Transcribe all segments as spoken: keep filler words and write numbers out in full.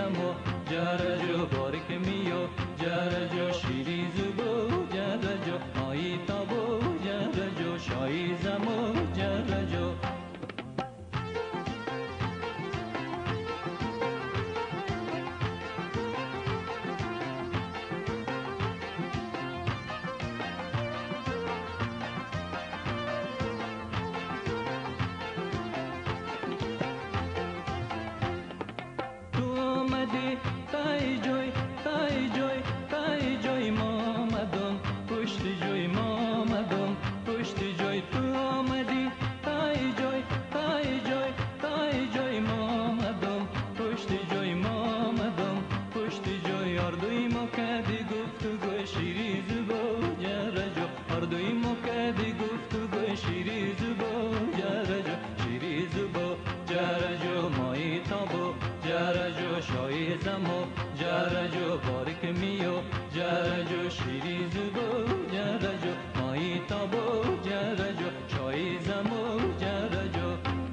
زمو جرجو بارک میو جرجو شیری زبو جرجو مایی تابو جرجو شایی زمو جرجو تای جوی تای جوی تای جوی مامدم پشت جوی مامدم پشت جوی تو آمدی تای جوی تای جوی تای جوی مامدم پشت جوی مامدم پشت جوی اردوی مکدی گفتگو شیری زبو جرجو اردوی مکدی گفتگو شیری زبو جرجو شیری زبو جرجو مایی تابو جرجو شایی زمو جرجو بارک میو جرجو شیری زبو جرجو مایی تابو جرجو شایی زمو جرجو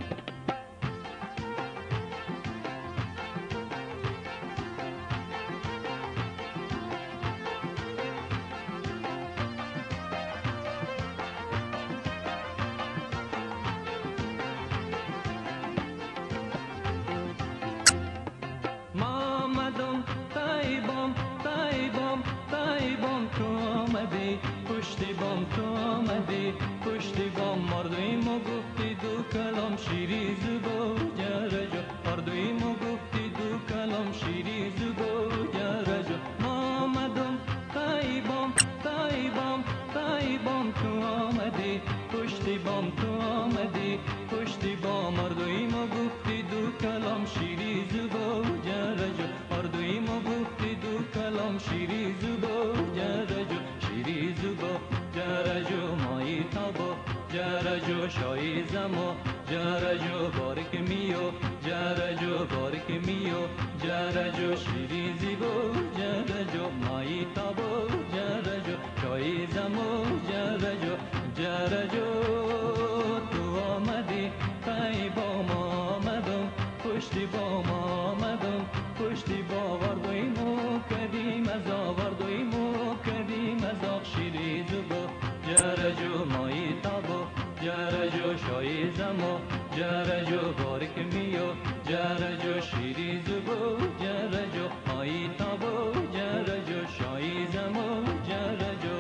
مامدم تای بام تای بام تای بام تو آمدی پشتی بام تو آمدی پشتی بام مردوی ما گفتی دو کلام شیری زبو جرجو مردوی ما گفتی دو کلام شیری زبو جرجو مامدم تای بام تای بام تای بام تو آمدی پشتی بام تو آمدی پشتی بام مردوی ما گفتی دو کلام شیری زبو جرجو اردوی ما گفتی دو کلام شیری زبو جرجو شیری زبو جرجو مایی تابو جرجو شایی زمو جرجو بارک میو جرجو بارک میو جرجو شیری زبو جرجو مایی تابو جرجو شایی زمو جرجو جرجو تو آمدی تای بام آمدم پشتی بام آمدم پشتی باوردوی مو کدیم از آوردوی مو کدیم از آق شیری زبو جرجو مایی تابو جرجو شایی زمو جرجو بارک میو جرجو شیری زبو جرجو مایی تابو جرجو شایی زمو جرجو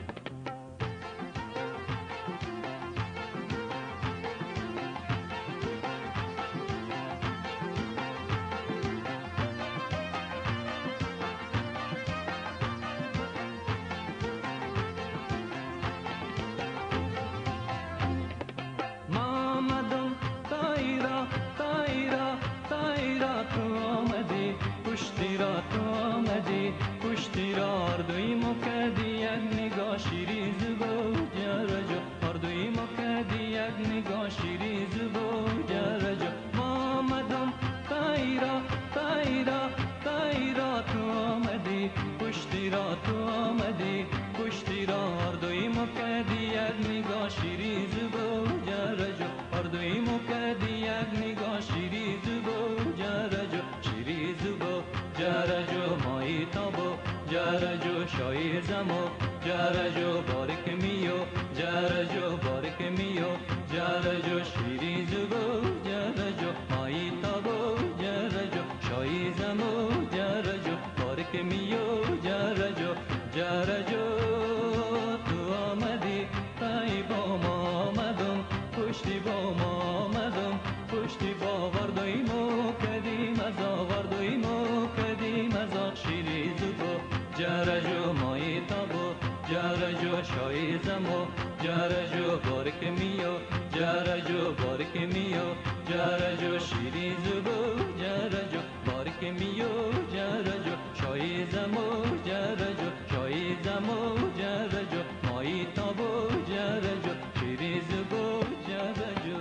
پشتی را تو آمدی پشتی را اردوی مکدی یک نگاه شیری زبو جرجو اردوی مکدی یک نگاه شیری زبو جرجو مامدم تای را تای را تای را تو آمدی پشتی را تو آمدی پشتی را اردوی مکدی یک نگاه شیری زبو جرجو اردوی مکدی یک نگاه شیری زبو جرجو شیری زبو جرجو مایی تابو جرجو شایی زمو جرجو بارک میو جرجو بارک میو جرجو شیری زبو جرجو مایی تابو جرجو شایی زمو جرجو بارک میو جرجو جرجو تو آمدی تای بام آمدم پشتی بام آمدم پشتی باوردوی مو کدیم از آوردوی مو کدیم از آق شیری زبو جرجو مایی تابو جرجو شایی زمو جرجو بارک میو جرجو بارک میو جرجو شیری زبو جرجو بارک میو جرجو شایی زمو جرجو شایی زمو جرجو مایی تابو جرجو شیری زبو جرجو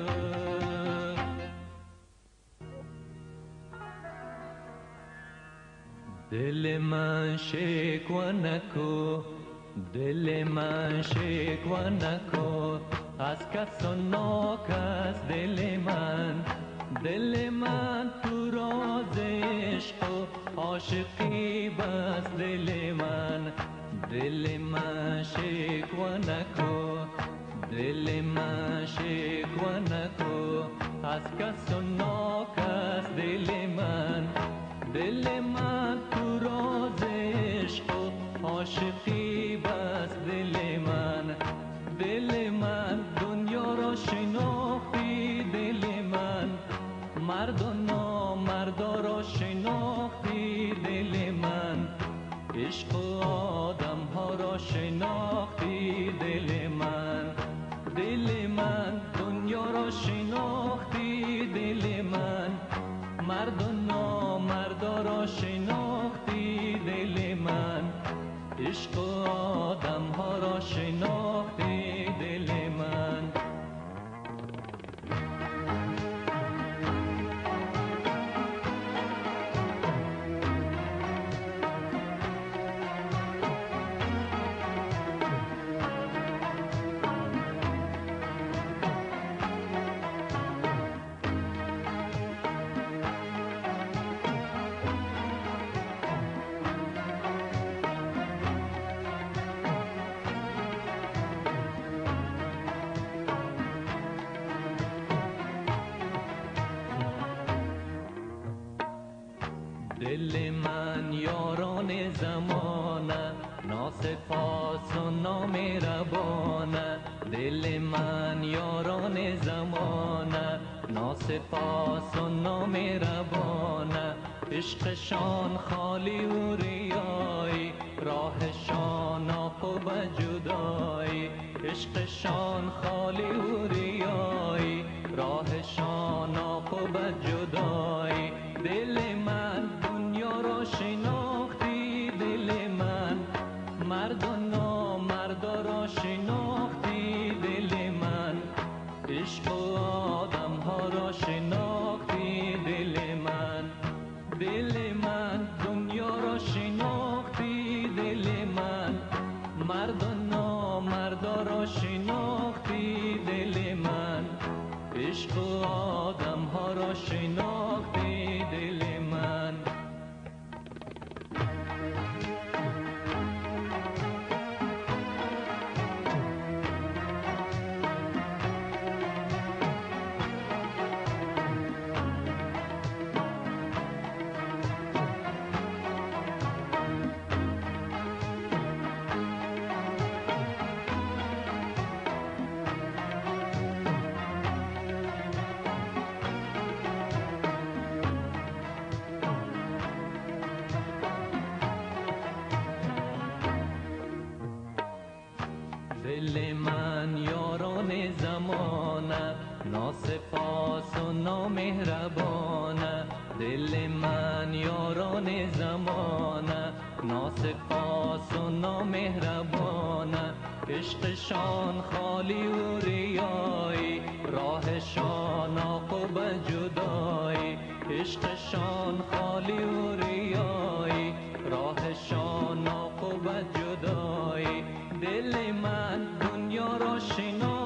دل من شکوه نکو دل من شکوه نکو از کس و ناکس دل من دل من تو راز عشق عاشقی بس دل من، دل من شکوه نکو، دل من شکوه نکو از کس و ناکس. دل من دل من تو راز عشق و عاشقی بس دل من، دل من دنیا را شناختی. دل من مرد و نامردا را شناختی. دل من عشق و آدم ها را شناختی. دل من دل من دنیا را شناختی. دل من مرد و نامردا را شناختی. دل من عشق و آدم ها را شناختی. دل من دل من یاران زمانه ناسپاس و نامهربانه. دل من یاران زمانه ناسپاس و نامهربانه. عشقشان خالی و ریایی، راهشان عاقب جدایی. عشقشان خالی و ریایی، راهشان عاقب جدایی. دل من دنیا را شناختی. دل من مرد و نامردا را شناختی. دل من عشق و آدم ها را شناختی. دل من دل من دنیا را شناختی. دل من مرد و نامردا را شناختی. دل من عشق و آدم ها را شناختی. دل من دل من یاران زمانه ناسپاس و نامهربانه. دل من یاران زمانه ناسپاس و نامهربانه. عشقشان خالی و ریایی، راهشان عاقب جدایی. عشقشان خالی و ریایی، راهشان عاقب جدایی. دل من دنیا را شناختی.